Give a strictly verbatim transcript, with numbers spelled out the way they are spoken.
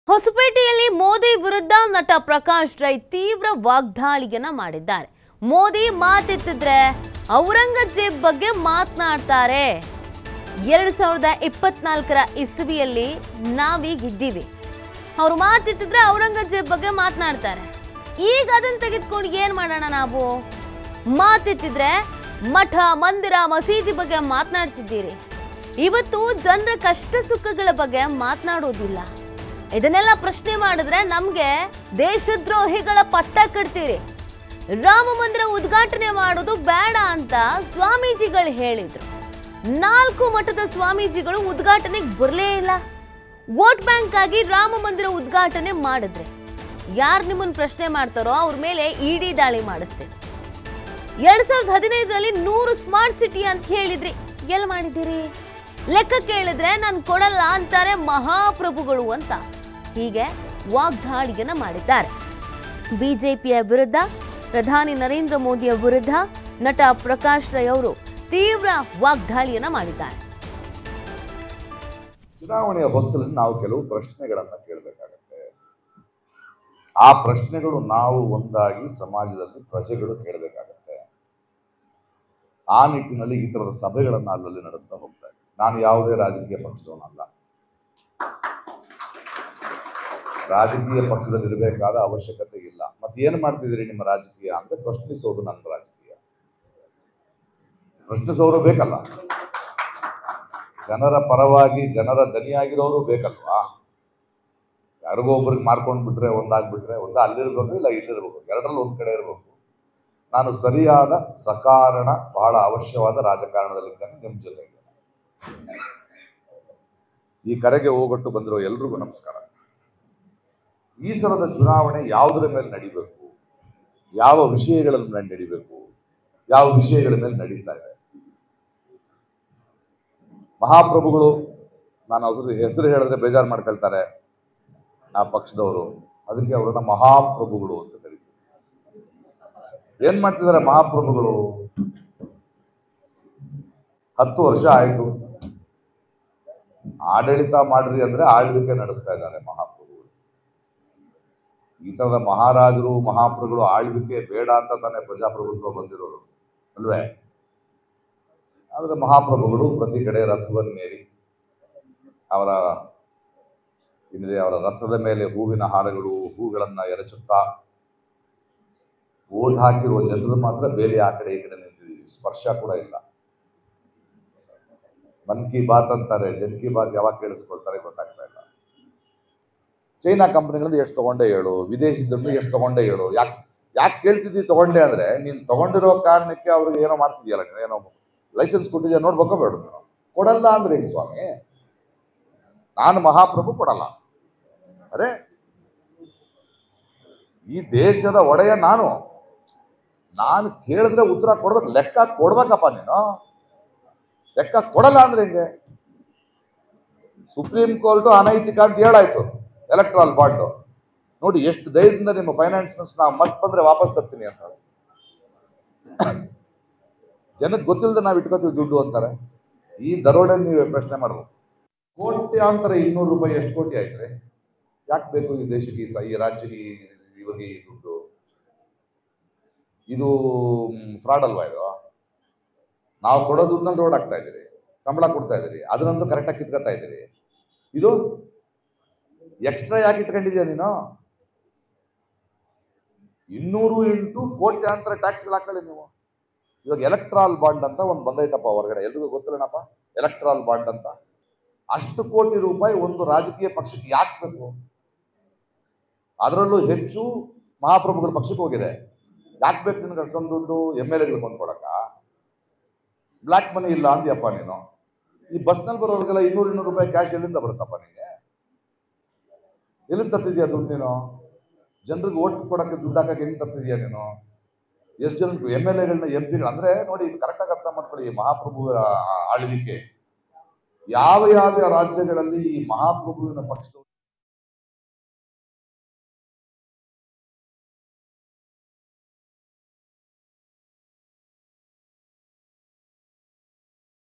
ಹೊಸಪೇಟೆಯಲ್ಲಿ ಮೋದಿ ವಿರುದ್ಧ ನಟ ಪ್ರಕಾಶ್ ರೈ ತೀವ್ರ ವಾಗ್ದಾಳಿಯನ್ನ ಮಾಡಿದ್ದಾರೆ. ಮೋದಿ ಮಾತೆತ್ತಿದ್ರೆ ಔರಂಗಜೇಬ್ ಬಗ್ಗೆ ಮಾತನಾಡ್ತಾರೆ. ಎರಡು ಸಾವಿರದ ಇಪ್ಪತ್ನಾಲ್ಕರ ಇಸವಿಯಲ್ಲಿ ನಾವೀಗಿದ್ದೀವಿ. ಅವರು ಮಾತೆತ್ತಿದ್ರೆ ಔರಂಗಜೇಬ್ ಬಗ್ಗೆ ಮಾತನಾಡ್ತಾರೆ. ಈಗ ಅದನ್ನ ತೆಗೆದುಕೊಂಡು ಏನ್ ಮಾಡೋಣ? ನಾವು ಮಾತೆತ್ತಿದ್ರೆ ಮಠ ಮಂದಿರ ಮಸೀದಿ ಬಗ್ಗೆ ಮಾತನಾಡ್ತಿದ್ದೀರಿ. ಇವತ್ತು ಜನರ ಕಷ್ಟ ಸುಖಗಳ ಬಗ್ಗೆ ಮಾತನಾಡೋದಿಲ್ಲ. ಇದನ್ನೆಲ್ಲ ಪ್ರಶ್ನೆ ಮಾಡಿದ್ರೆ ನಮಗೆ ದೇಶದ್ರೋಹಿಗಳ ಪಟ್ಟ ಕಟ್ತೀರಿ. ರಾಮ ಮಂದಿರ ಉದ್ಘಾಟನೆ ಮಾಡೋದು ಬೇಡ ಅಂತ ಸ್ವಾಮೀಜಿಗಳು ಹೇಳಿದ್ರು. ನಾಲ್ಕು ಮಠದ ಸ್ವಾಮೀಜಿಗಳು ಉದ್ಘಾಟನೆಗೆ ಬರಲೇ ಇಲ್ಲ. ವೋಟ್ ಬ್ಯಾಂಕ್ ಆಗಿ ರಾಮ ಮಂದಿರ ಉದ್ಘಾಟನೆ ಮಾಡಿದ್ರೆ ಯಾರು ನಿಮ್ಮನ್ನು ಪ್ರಶ್ನೆ ಮಾಡ್ತಾರೋ ಅವ್ರ ಮೇಲೆ ಇಡಿ ದಾಳಿ ಮಾಡಿಸ್ತೇನೆ. ಎರಡ್ ಸಾವಿರದ ಹದಿನೈದರಲ್ಲಿ ನೂರು ಸ್ಮಾರ್ಟ್ ಸಿಟಿ ಅಂತ ಹೇಳಿದ್ರಿ, ಎಲ್ಲಿ ಮಾಡಿದ್ದೀರಿ? ಲೆಕ್ಕ ಕೇಳಿದ್ರೆ ನಾನು ಕೊಡಲ್ಲ ಅಂತಾರೆ ಮಹಾಪ್ರಭುಗಳು ಅಂತ ಹೀಗೆ ವಾಗ್ದಾಳಿಯನ್ನ ಮಾಡಿದ್ದಾರೆ. ಬಿಜೆಪಿಯ ವಿರುದ್ಧ ಪ್ರಧಾನಿ ನರೇಂದ್ರ ಮೋದಿಯ ವಿರುದ್ಧ ನಟ ಪ್ರಕಾಶ್ ರೈ ಅವರು ತೀವ್ರ ವಾಗ್ದಾಳಿಯನ್ನ ಮಾಡಿದ್ದಾರೆ. ಚುನಾವಣೆಯ ಹೊಸ್ತಲ್ಲಿ ನಾವು ಕೆಲವು ಪ್ರಶ್ನೆಗಳನ್ನ ಕೇಳಬೇಕಾಗತ್ತೆ. ಆ ಪ್ರಶ್ನೆಗಳು ನಾವು ಒಂದಾಗಿ ಸಮಾಜದಲ್ಲಿ ಪ್ರಜೆಗಳು ಕೇಳಬೇಕಾಗತ್ತೆ. ಆ ನಿಟ್ಟಿನಲ್ಲಿ ಈ ತರದ ಸಭೆಗಳನ್ನ ಅಲ್ಲಲ್ಲಿ ನಡೆಸ್ತಾ ಹೋಗ್ತಾರೆ. ನಾನು ಯಾವುದೇ ರಾಜಕೀಯ ಪಕ್ಷದವನಲ್ಲ. ರಾಜಕೀಯ ಪಕ್ಷದಲ್ಲಿ ಇರಬೇಕಾದ ಅವಶ್ಯಕತೆ ಇಲ್ಲ. ಮತ್ತೆ ಏನ್ ಮಾಡ್ತಿದ್ದೀರಿ ನಿಮ್ಮ ರಾಜಕೀಯ ಅಂದ್ರೆ ಪ್ರಶ್ನಿಸೋದು ನನ್ನ ರಾಜಕೀಯ. ಪ್ರಶ್ನಿಸೋರು ಬೇಕಲ್ಲ, ಜನರ ಪರವಾಗಿ ಜನರ ದನಿಯಾಗಿರೋರು ಬೇಕಲ್ವಾ? ಯಾರಿಗೋ ಒಬ್ರಿಗೆ ಮಾರ್ಕೊಂಡ್ ಬಿಟ್ರೆ ಒಂದಾಗ್ಬಿಟ್ರೆ ಒಂದ ಅಲ್ಲಿರ್ಬೇಕು, ಇಲ್ಲ ಇಲ್ಲಿರ್ಬೇಕು, ಎರಡರಲ್ಲಿ ಒಂದ್ ಕಡೆ ಇರ್ಬೇಕು. ನಾನು ಸರಿಯಾದ ಸಕಾರಣ ಬಹಳ ಅವಶ್ಯವಾದ ರಾಜಕಾರಣದಲ್ಲಿದ್ದೇನೆ. ನಿಮ್ ಜೊತೆಗೆ ಈ ಕರೆಗೆ ಹೋಗೊಟ್ಟು ಬಂದಿರೋ ಎಲ್ರಿಗೂ ನಮಸ್ಕಾರ. ಈ ಸಲದ ಚುನಾವಣೆ ಯಾವುದರ ಮೇಲೆ ನಡಿಬೇಕು, ಯಾವ ವಿಷಯಗಳ ಮೇಲೆ ನಡಿಬೇಕು, ಯಾವ ವಿಷಯಗಳ ಮೇಲೆ ನಡೀತಾ ಇದೆ. ಮಹಾಪ್ರಭುಗಳು, ನಾನು ಹೆಸರು ಹೆಸರು ಹೇಳಿದ್ರೆ ಬೇಜಾರು ಮಾಡ್ಕೊಳ್ತಾರೆ ಆ ಪಕ್ಷದವರು, ಅದಕ್ಕೆ ಅವರನ್ನ ಮಹಾಪ್ರಭುಗಳು ಅಂತ ಕರೀತಾರೆ. ಏನ್ ಮಾಡ್ತಿದ್ದಾರೆ ಮಹಾಪ್ರಭುಗಳು? ಹತ್ತು ವರ್ಷ ಆಯ್ತು ಆಡಳಿತ ಮಾಡ್ರಿ ಅಂದ್ರೆ ಆಳ್ವಿಕೆ ನಡೆಸ್ತಾ ಇದ್ದಾರೆ ಮಹಾಪ್ರಭುಗಳು. ಈ ತರದ ಮಹಾರಾಜರು ಮಹಾಪ್ರಭುಗಳು ಆಳ್ವಿಕೆ ಬೇಡ ಅಂತ ತಾನೇ ಪ್ರಜಾಪ್ರಭುತ್ವ ಬಂದಿರೋರು ಅಲ್ವೇ? ಆದ್ರೆ ಮಹಾಪ್ರಭುಗಳು ಪ್ರತಿ ಕಡೆ ರಥವನ್ನೇರಿ ಅವರ ಏನಿದೆ ಅವರ ರಥದ ಮೇಲೆ ಹೂವಿನ ಹಾರಗಳು ಹೂಗಳನ್ನ ಎರಚುತ್ತಾ ಓಟ್ ಹಾಕಿರುವ ಜನರು ಮಾತ್ರ ಬೇರೆ ಆ ಕಡೆ ಈ ಕಡೆ ನಿಂತಿದ್ದೀವಿ. ಸ್ಪರ್ಶ ಕೂಡ ಇಲ್ಲ. ಮನ್ ಕಿ ಬಾತ್ ಅಂತಾರೆ, ಜನ್ ಕಿ ಬಾತ್ ಯಾವಾಗ ಕೇಳಿಸ್ಕೊಳ್ತಾರೆ ಗೊತ್ತಾಗ್ತಾ ಇಲ್ಲ. ಚೈನಾ ಕಂಪನಿಗಳಿಂದ ಎಷ್ಟು ತಗೊಂಡೆ ಹೇಳು, ವಿದೇಶದಿಂದ ಎಷ್ಟು ತಗೊಂಡೆ ಹೇಳು. ಯಾಕೆ ಯಾಕೆ ಕೇಳ್ತಿದ್ದಿ ತಗೊಂಡೆ ಅಂದ್ರೆ ನೀನ್ ತಗೊಂಡಿರೋ ಕಾರಣಕ್ಕೆ ಅವ್ರಿಗೆ ಏನೋ ಮಾಡ್ತಿದ್ಯಲ್ಲ, ಏನೋ ಲೈಸೆನ್ಸ್ ಕೊಟ್ಟಿದ್ಯಾ ನೋಡ್ಬೇಕೋ ಬೇಡ. ಕೊಡಲ್ಲ ಅಂದ್ರೆ ಹೆಂಗ್ ಸ್ವಾಮಿ? ನಾನು ಮಹಾಪ್ರಭು ಕೊಡಲ್ಲ. ಅರೆ ಈ ದೇಶದ ಒಡೆಯ ನಾನು. ನಾನು ಕೇಳಿದ್ರೆ ಉತ್ತರ ಕೊಡ್ಬೇಕು, ಲೆಕ್ಕ ಕೊಡ್ಬೇಕಪ್ಪ. ನೀನು ಲೆಕ್ಕ ಕೊಡಲ್ಲ ಅಂದ್ರೆ ಹೆಂಗೆ? ಸುಪ್ರೀಂ ಕೋರ್ಟ್ ಅನೈತಿಕ ಅಂತ ಹೇಳಾಯ್ತು ಎಲೆಕ್ಟ್ರಾಲ್ ಬಾಂಡ್. ನೋಡಿ ಎಷ್ಟು ಧೈರ್ಯದಿಂದ ನಿಮ್ಮ ಫೈನಾನ್ಸ್ ನಾವು ಮತ್ ಬಂದ್ರೆ ವಾಪಸ್ ತರ್ತೀನಿ ಅಂತ. ಜನಕ್ಕೆ ಗೊತ್ತಿಲ್ಲದೆ ನಾವು ಇಟ್ಕೋತೀವಿ ದುಡ್ಡು ಅಂತಾರೆ. ಈ ದರೋಡೆ ನೀವು ಪ್ರಶ್ನೆ ಮಾಡ್ಬೋದು. ಕೋಟ್ಯಾಂತರ ಇನ್ನೂರು ರೂಪಾಯಿ ಎಷ್ಟು ಕೋಟಿ ಆಯ್ತ್ರಿ? ಯಾಕೆ ಬೇಕು ಈ ದೇಶಕ್ಕೆ, ಈ ರಾಜ್ಯಕ್ಕೆ ಇವಾಗ ಈ ದುಡ್ಡು? ಇದು ಫ್ರಾಡ್ ಅಲ್ವಾ? ಇದು ನಾವು ಕೊಡೋ ದುಡ್ಡನ್ನ ರೋಡ್ ಹಾಕ್ತಾ ಇದ್ದೀರಿ, ಸಂಬಳ ಕೊಡ್ತಾ ಇದ್ದೀರಿ, ಅದನ್ನಂತೂ ಕರೆಕ್ಟಾಗಿ ಕಿತ್ಕೊತಾ ಇದ್ದೀರಿ. ಇದು ಎಕ್ಸ್ಟ್ರಾ ಯಾಕೆ ಇಟ್ಕೊಂಡಿದ್ಯಾ ನೀನು? ಇನ್ನೂರು ಇಂಟು ಕೋಟ್ಯಾಂತರ ಟ್ಯಾಕ್ಸ್ ಹಾಕೊಳ್ಳಿ ನೀವು. ಇವಾಗ ಎಲೆಕ್ಟ್ರಾಲ್ ಬಾಂಡ್ ಅಂತ ಒಂದು ಬಂದೈತಪ್ಪ ಹೊರಗಡೆ, ಎಲ್ರಿಗೂ ಗೊತ್ತಿಲ್ಲನಪ್ಪ ಎಲೆಕ್ಟ್ರಾಲ್ ಬಾಂಡ್ ಅಂತ. ಅಷ್ಟು ಕೋಟಿ ರೂಪಾಯಿ ಒಂದು ರಾಜಕೀಯ ಪಕ್ಷಕ್ಕೆ ಯಾಕೆ ಬೇಕು? ಅದರಲ್ಲೂ ಹೆಚ್ಚು ಮಹಾಪ್ರಭುಗಳ ಪಕ್ಷಕ್ಕೆ ಹೋಗಿದೆ. ಯಾಕೆ ಬೇಕು ನಿನ್ಗೆ ಅಷ್ಟೊಂದು ದುಡ್ಡು? ಎಮ್ ಎಲ್ ಎಗಳು ಕೊಂಡ್ಕೊಳಕ? ಬ್ಲ್ಯಾಕ್ ಮನಿ ಇಲ್ಲ ಅಂದ್ಯಪ್ಪ ನೀನು. ಈ ಬಸ್ನಲ್ಲಿ ಬರೋರಿಗೆಲ್ಲ ಇನ್ನೂರು ಇನ್ನೂರು ರೂಪಾಯಿ ಕ್ಯಾಶ್ ಎಲ್ಲಿಂದ ಬರುತ್ತಪ್ಪ ನಿಮಗೆ? ಎಲ್ಲಿಂದ ತರ್ತಿದ್ಯಾ ದುಡ್ಡು ನೀನು? ಜನರಿಗೆ ಓಟ್ ಕೊಡಕ್ಕೆ ದುಡ್ಡು ಹಾಕಕ್ಕೆ ಹೆಂಗ್ ತರ್ತಿದ್ಯಾ ನೀನು? ಎಷ್ಟು ಜನ ಎಮ್ ಎಲ್ ಎಗಳನ್ನ ಎಂ ಪಿಗಳು ಅಂದ್ರೆ ನೋಡಿ, ಕರೆಕ್ಟಾಗಿ ಅರ್ಥ ಮಾಡ್ಕೊಳ್ಳಿ. ಮಹಾಪ್ರಭು ಆಳ್ವಿಕೆ ಯಾವ ಯಾವ ರಾಜ್ಯಗಳಲ್ಲಿ ಈ ಮಹಾಪ್ರಭುವಿನ ಪಕ್ಷ